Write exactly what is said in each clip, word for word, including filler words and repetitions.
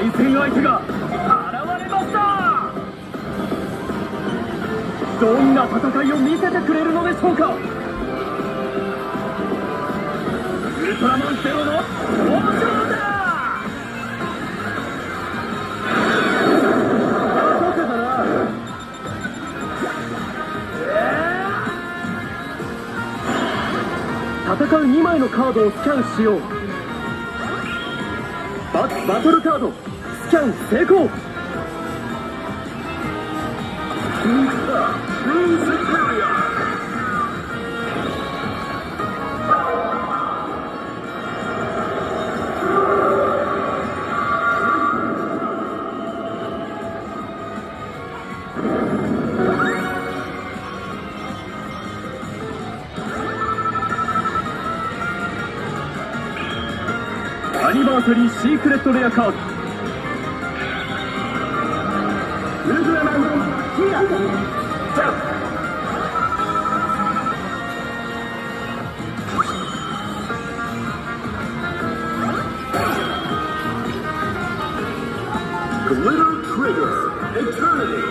対戦相手が現れました。どんな戦いを見せてくれるのでしょうか。ウルトラマンゼロの登場だ。バカだな。戦うにまいのカードをスキャンしよう。バ, バトルカードスキャン成功。アニバーサリーシークレットレアカードウルトラマンヒアジャンGlitter Trigger Eternity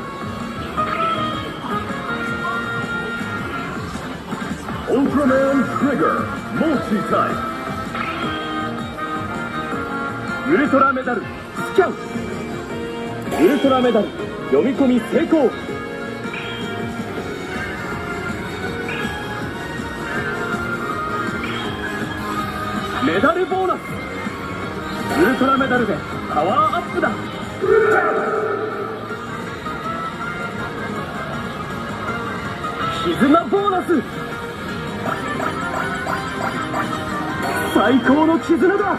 Ultraman Trigger Multi-Typeウルトラメダルスキャン。ウルトラメダル読み込み成功。メダルボーナス。ウルトラメダルでパワーアップだ。絆ボーナス。最高の絆だ。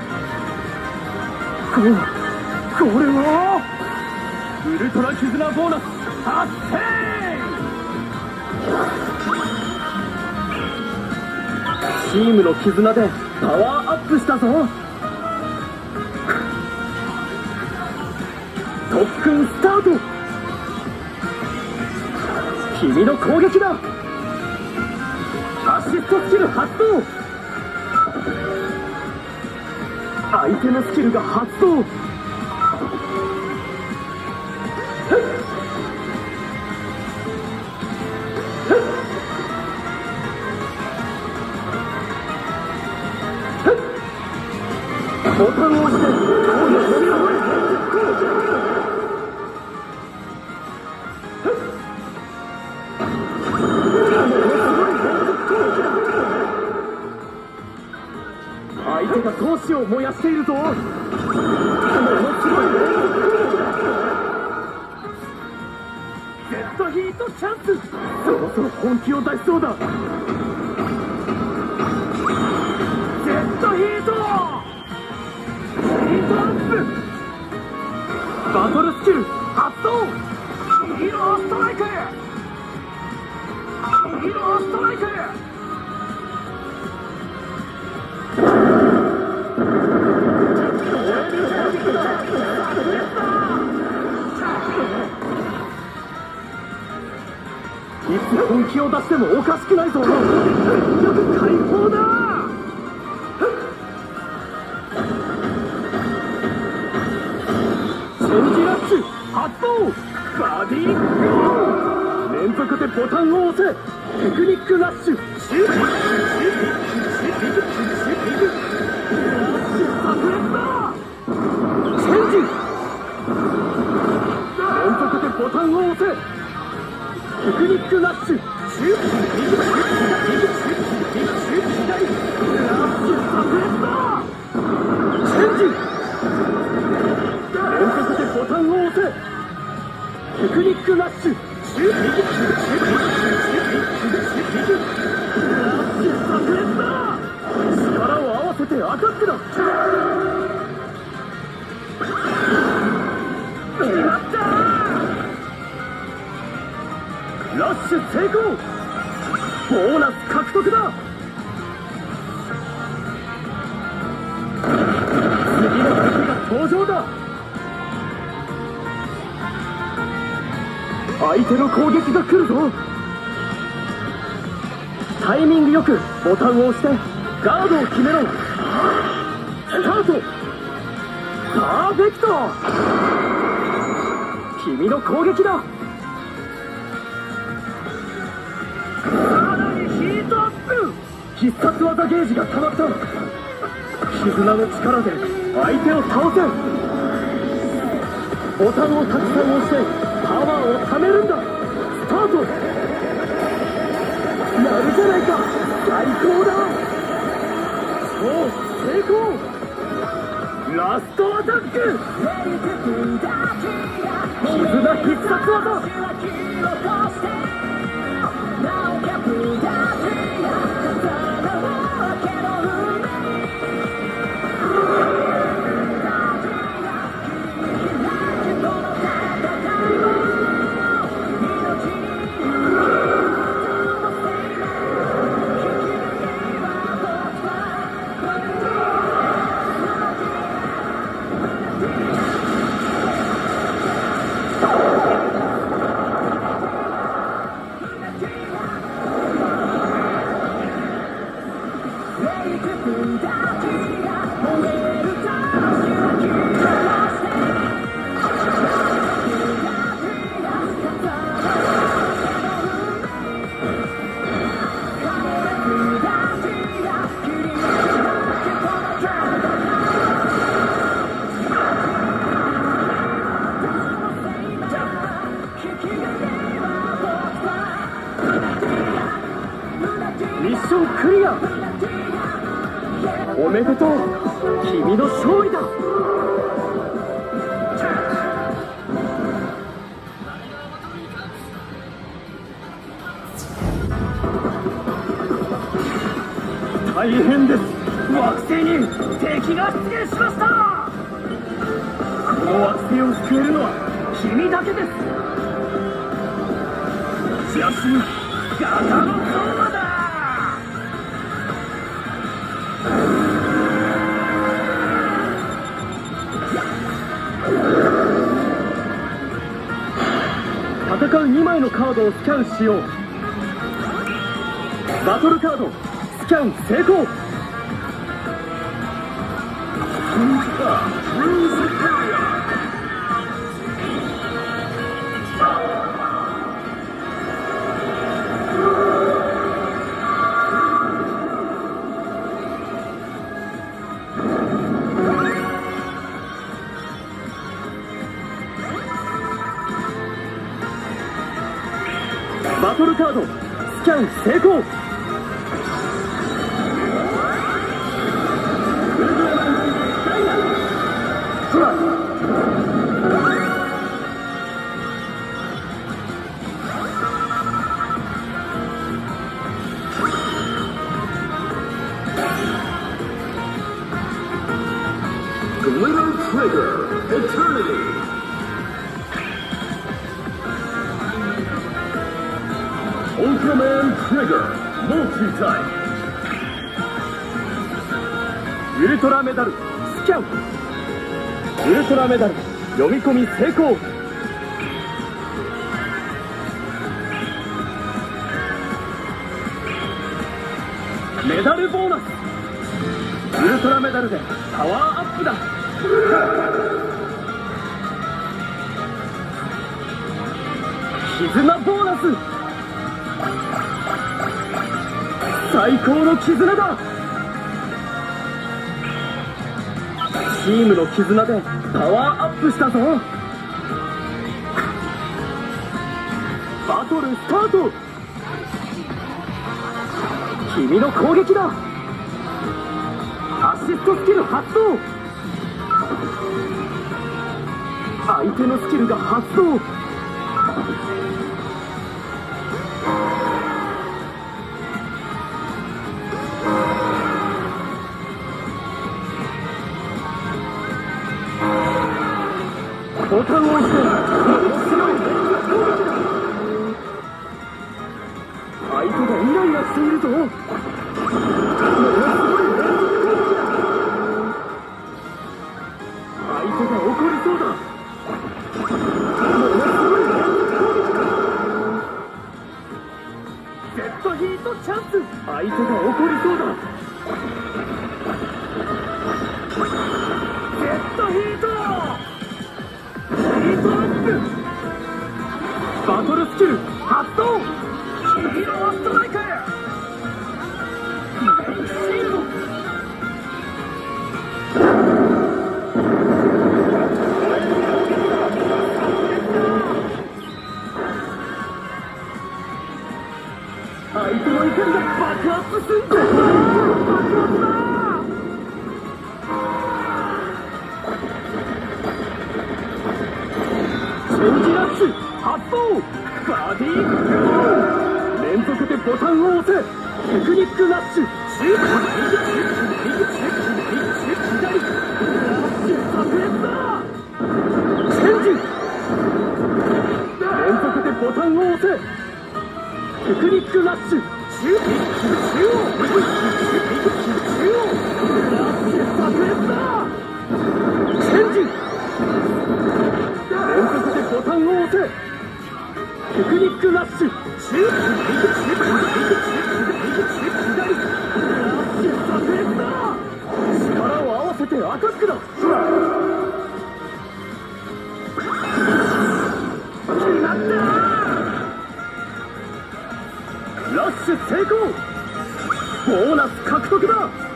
こ, これはウルトラ絆ボーナス達成。チームの絆でパワーアップしたぞ。特訓スタート。君の攻撃だ。アシストスキル発動。相手のスキルが発動。ボタンを押して攻撃を覚えて。相手が闘志を燃やしているぞ。ものすごい。デッドヒートチャンス。そろそろ本気を出しそうだ。デッドヒートヒートアップ。バトルスキル発動。ヒーローストライク。ヒーローストライク。いつ本気を出してもおかしくないぞ。全力解放だ。チェンジラッシュ発動。バディゴー。連続でボタンを押せ。テクニックラッシュシュート。炸裂だ。チェンジ。連続でボタンを押せ。テクニックラッシュシュート。右左右左ラッシュ炸裂だ。チェンジ。連続でボタンを押せ。テクニックラッシュシュート。右ラッシュ炸裂だ。力を合わせてアタックだ。決まった。ラッシュ成功。ボーナス獲得だ。次の敵が登場だ。相手の攻撃が来るぞ。タイミングよくボタンを押してガードを決めろ。スタート。バパーフェクト。君の攻撃だ。さらにヒートアップ。必殺技ゲージが溜まった。絆の力で相手を倒せ。ボタンをたくさん押してパワーを貯めるんだ。スタート。やるじゃないか。最高だ。そう成功。ラストアタック。絆必殺技。ミッションクリア。おめでとう。君の勝利だ。大変です。惑星に敵が出現しました。この惑星を救えるのは君だけです。ジャスミンガタの相馬だ。戦うにまいのカードをスキャンしよう。バトルカードスキャン成功。バトルカードスキャン成功。 Glitter Trigger Eternity. Ultraman Trigger Multi-Type. ウルトラメダルスキャン。ウルトラメダル読み込み成功。メダルボーナス。ウルトラメダルでパワーアップだ。絆ボーナス。最高の絆だ。チームの絆でパワーアップしたぞ。バトルスタート。君の攻撃だ。アシストスキル発動。相手のスキルが発動。ボタンを押して強い連続攻撃だ。相手がイライラしているぞ。ものすごい連続攻撃だ。相手が怒りそうだ。ものすごい連続攻撃だ。デッドヒートチャンス。相手が怒りそうだ。デッドヒート。 フォーバディフォー連続でボタンを押せテクニックラッシュシュー左サプレッサーチェンジ連続でボタンを押せテクニックラッシュ中央中央サプレッサーチェンジ連続でボタンを押せテクニックラッシュ中央サプレッサー力を合わせてアタックだ決まったラッシュ成功ボーナス獲得だ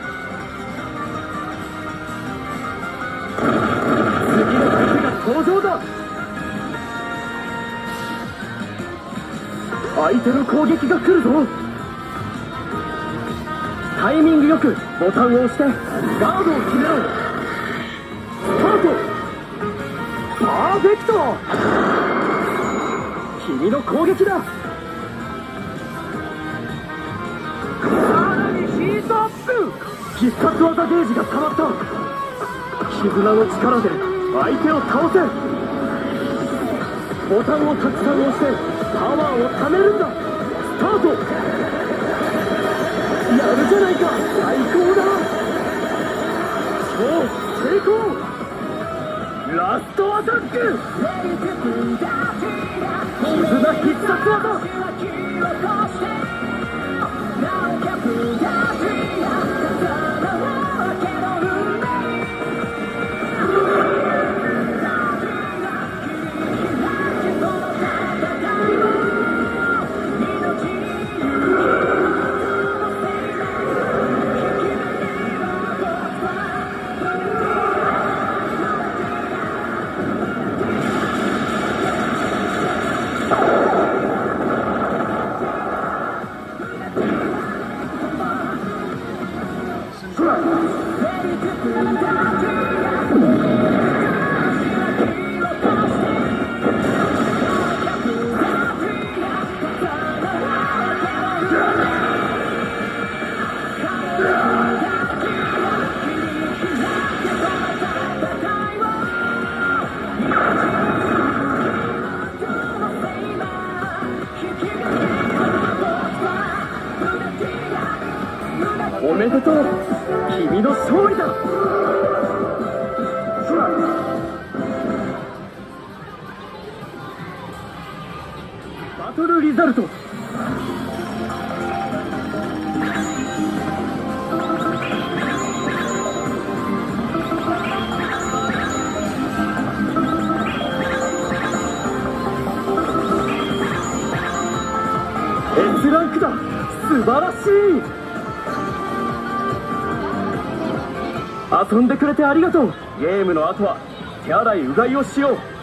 次の敵が登場だ相手の攻撃が来るぞタイミングよくボタンを押してガードを決めろスタートパーフェクト君の攻撃だ必殺技ゲージが溜まった絆の力で相手を倒せボタンをたくさん押してパワーを貯めるんだスタートやるじゃないか最高だ超成功ラストアタック絆必殺技おめでとう君の勝利だバトルリザルトS ランクだ素晴らしい遊んでくれてありがとうゲームの後は手洗いうがいをしよう